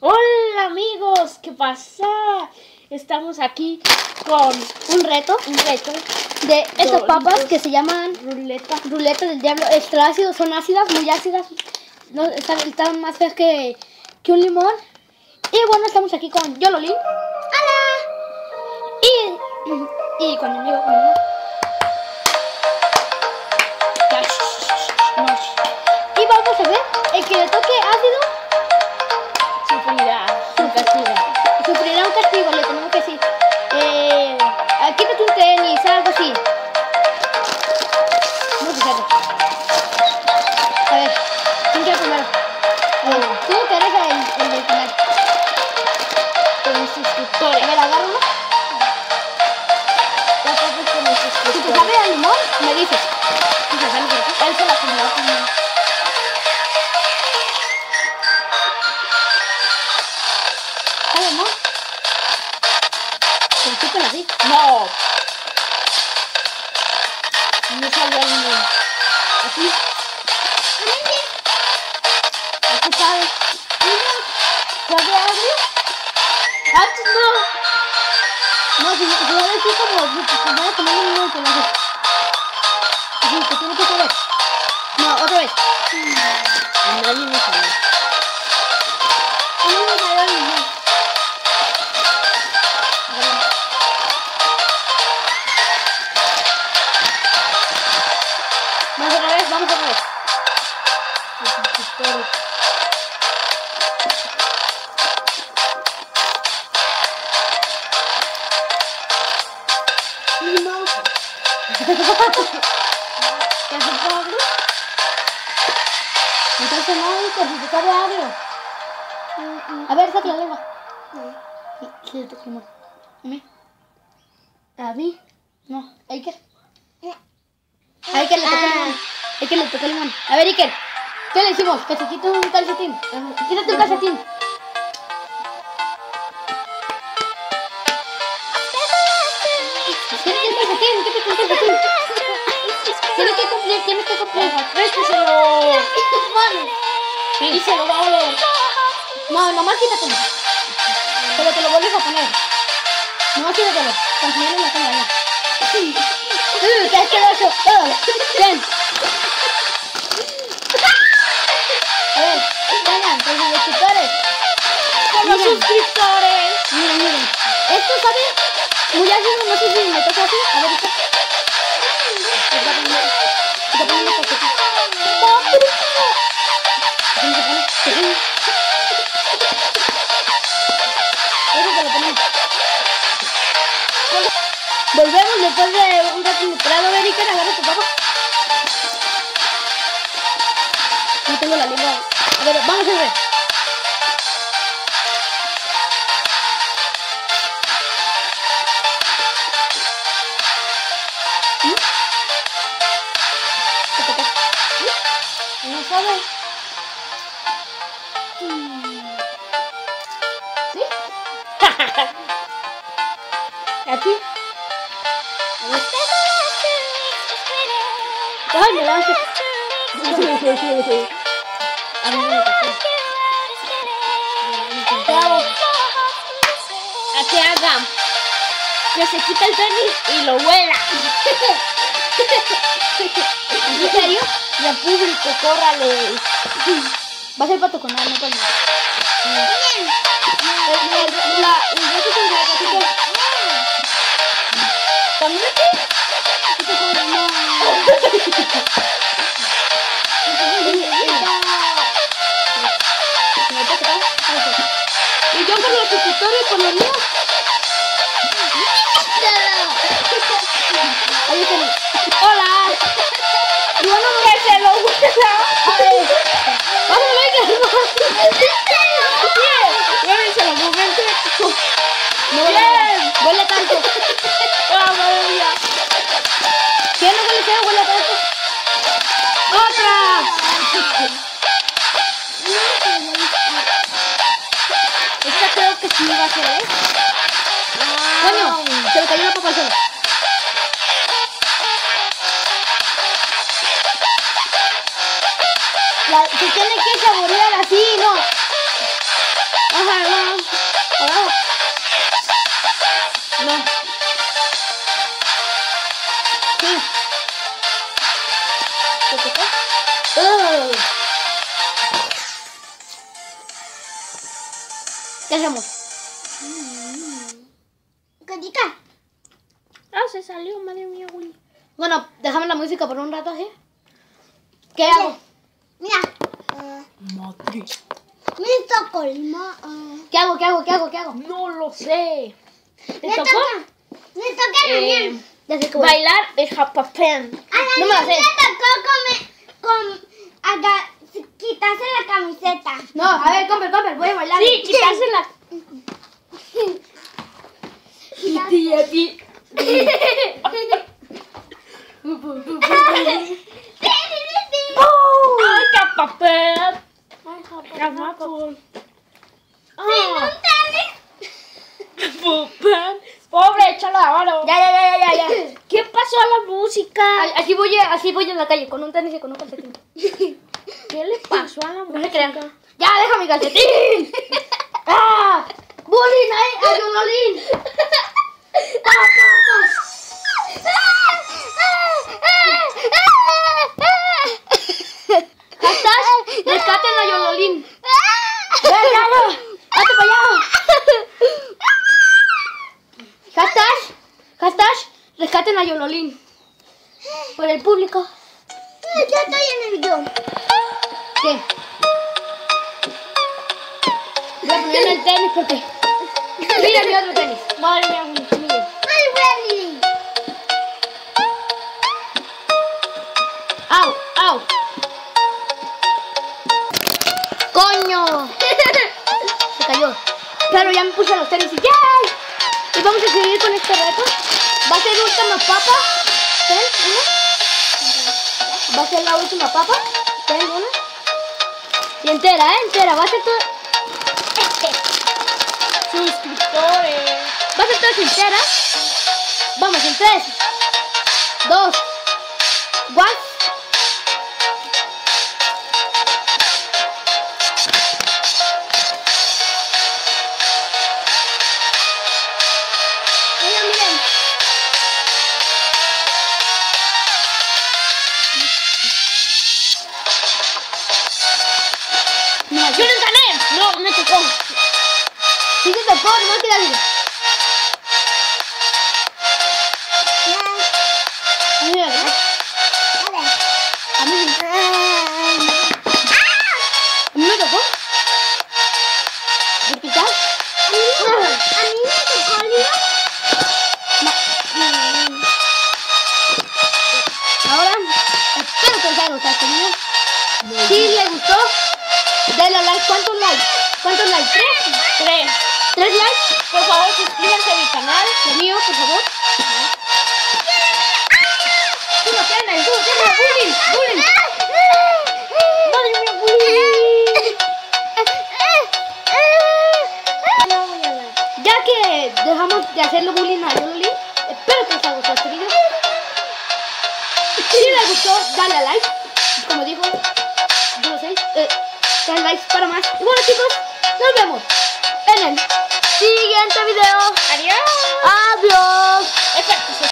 Hola amigos, ¿qué pasa? Estamos aquí con un reto de estas papas que se llaman ruleta del diablo. Extra ácidos, son ácidas, muy ácidas. No, están más feas que un limón. Y bueno, estamos aquí con Yololín. ¡Hola! Y con mi amigo. Y vamos a ver, el que le toque ácido sufrirá un castigo. Sufrirá un castigo, le tenemos que decir. Quítate un tenis, algo así. No sé. A ver, ¿quién quiere primero? Tú que eres el del canal. Con los suscriptores. A ver, agárralo. Ya pasas con los suscriptores. Si te sabe el limón, me dices. Si te sale por aquí. Él se la comió. ¿Sabe, no? ¿Se escuchan así? No. No salió el limón. Así. Aquí sabe. ¿Sabe agrio? ¡Ah, no! No, si no le estoy como voy a comer un limón con así. Así, que tiene que saber. No, otra vez. Nadie me sabe. A mí me salió el limón. Vamos otra vez. Limón. ¿Qué hace Pablo? Entonces no, hijo, si te sabe agrio. A ver, saca la lengua. Sí, le toca limón. ¿A mí? ¿A mí? No, a Iker. A Iker le toca limón. Iker le toca limón. A ver, Iker, ¿qué le hicimos? Que se quite un calcetín. Quítate un calcetín. Tienes que cumplir. Préstaselo. Sí. Y se lo va a oler. No, nomás quítatelo. Pero te lo vuelves a poner. Nomás quítatelo. Consíguelo en la cámara ya. ¡Qué asqueroso! ¡Ven! A ver, vengan, con los suscriptores. ¡Con los suscriptores! Miren. Esto sabe muy ácido, no sé si me toca así. A ver, esto. Está poniendo poquito. ¿Cómo se pone? Eso se lo ponemos. Volvemos después de un rato inesperado. A ver, Iker, agarra tu papa. No tengo la lengua. A ver, vamos a ver. No sabe. ¿Sí? ¿Aquí? ¡Ay, me la hace! A mí me tocó. Bravo. A que haga. Que se quita el tenis y lo huela. ¿En serio? Y al público, córrale. Va a ser pato con nada, no con nada. El reto es el ratito. ¿También aquí? Y yo con los suscriptores, con los míos. Ahí está. ¡Hola! Y bueno, que se lo gusta. A ver. Vamos a ver que no. Bien, se lo momente. No huele tanto. Madre mía. ¿Quién no huele feo? Huele tanto. ¡Otra! Esta creo que sí va a ser, ¿eh? Coño, se le cayó la papa al suelo. Se tiene que saborear así, ¿no? Ajá. ¿Qué hacemos? Carica. Ah, se salió, madre mía, Willy. Bueno, déjame la música por un rato así. ¿Qué hago? Mira. Madre. Me tocó el ¿Qué hago? ¿Qué hago? ¿Qué hago? ¿Qué hago? No lo sé. ¿Te Me tocó? toca. Me toca a mí. Ya sé que voy. Bailar el japapen. No me la sé. Me tocó quitarse la camiseta. No, a ver, Comper, voy a bailar. Sí, quitarse la... ¡Ay, japapen! Japapen. Japapen. Pobre, échalo a mano. Ya. ¿Qué pasó a la música? Así voy en la calle, con un tenis y con un calcetín. ¿Qué le pasó a la No se música? crean. ¡Ya, deja mi calcetín! ¡Ah! ¡Bullying ahí! ¡A Yololín! ¡Hashtag! ¡Rescaten a Yololín! ¡Ya! ¡Hazte para allá! ¡Hashtag! ¡Rescaten a Yololín! Por el público. Ya estoy en el video. ¿Qué? Voy a poner el tenis porque... Mira mi otro tenis. Madre mía, Willy. Mira. Ay, Willy. ¡Au! ¡Coño! Se cayó. Claro, ya me puse los tenis y ¡ya! Y vamos a seguir con este reto. Va a ser última papa. ¿Ten? Una. Va a ser la última papa. ¿Ten? Una. Y entera, entera. Va a ser todo... Suscriptores. Va a ser toda entera. Vamos, en 3, 2, 1. Miren. Mira, ¡Yo no gané! No, me tocó. sí te tocó, nomás que dale. Mira, a mí me tocó. ¿Vertical? A mí me tocó, Lilo. Ahora, espero que les haya gustado este video. Si les gustó, denle a like. ¿Cuántos likes? ¿Cuántos likes? 3. 3 likes. Por favor, suscríbanse a mi canal. Lo mío, por favor. Tú no tienes, bullying. Madre mía, Willy. No voy a dar. Ya que dejamos de hacerle bullying a Yololín, espero que les haya gustado este video. Si les gustó, dale a like. Como dijo, yo lo sé. 3 likes para más. Y bueno, chicos, nos vemos en el siguiente video. Adiós. Adiós. Espera,